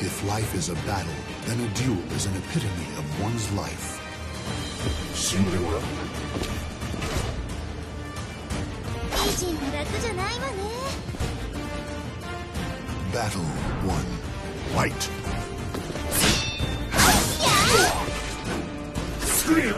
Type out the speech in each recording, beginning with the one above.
If life is a battle, then a duel is an epitome of one's life. 死んでごらん。 美人も楽じゃないわね。 Battle 1. Fight. Scream!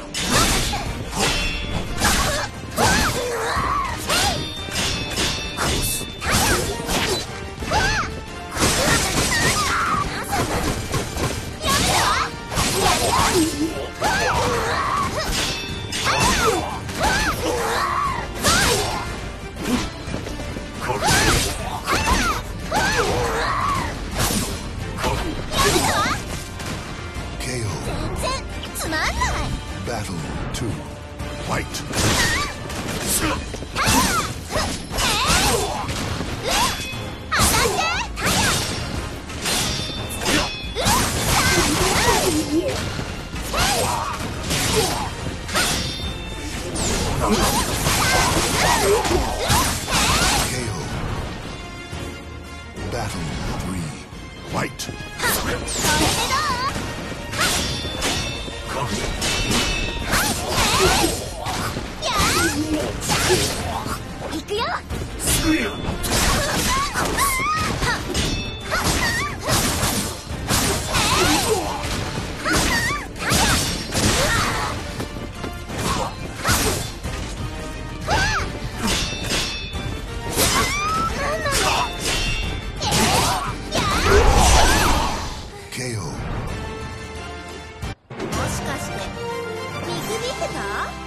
Battle 2. Fight. KO. Battle 3. Fight. 行くよ。 KO. もしかして見くびってた？